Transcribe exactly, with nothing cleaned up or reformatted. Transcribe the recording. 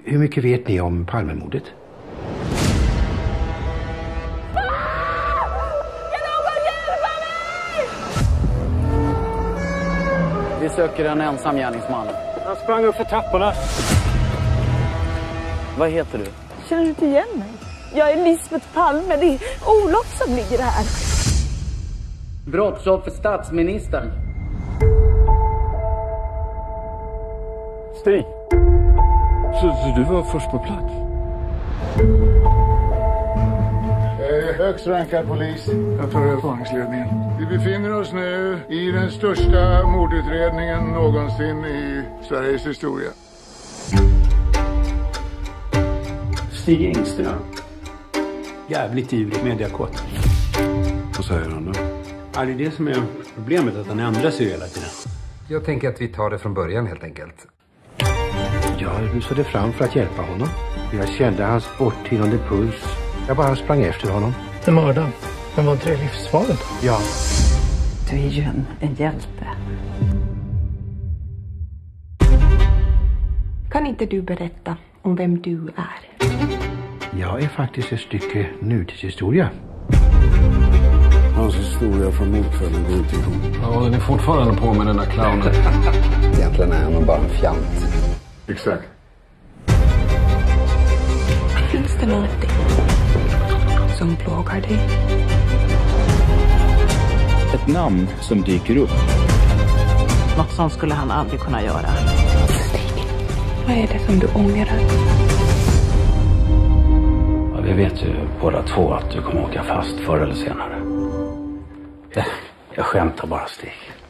Hur mycket vet ni om Palmemordet? Vi söker en ensam gärningsman. Han sprang upp för trapporna. Vad heter du? Känner du inte igen mig? Jag är Lisbeth Palme. Det är Olof som ligger här. Brottsoffer statsministern. Stig. Så, så du var först på plats? Eh, högst rankad polis. Jag tar övervakningsledningen. Vi befinner oss nu i den största mordutredningen någonsin i Sveriges historia. Stig Engström. Jävligt ivrig mediakåt. Vad säger han då? Ja, det är det som är problemet, att han ändrar sig hela tiden. Jag tänker att vi tar det från början helt enkelt. Jag rusade fram för att hjälpa honom. Jag kände hans borttynande puls. Jag bara sprang efter honom. En mördaren. Men var inte det livsfarligt? Ja. Du är ju en, en hjälte. Kan inte du berätta om vem du är? Jag är faktiskt ett stycke nutidshistoria. Hans historia från mordkvällen går inte ihop. Ja, den är fortfarande på med den där clownen. Egentligen är han nog bara en fjant. Exakt. Finns det någonting som plågar dig? Ett namn som dyker upp. Något sånt skulle han aldrig kunna göra. Stig, vad är det som du ångrar? Ja, vi vet ju båda två att du kommer åka fast förr eller senare. Jag, jag skämtar bara, Stig.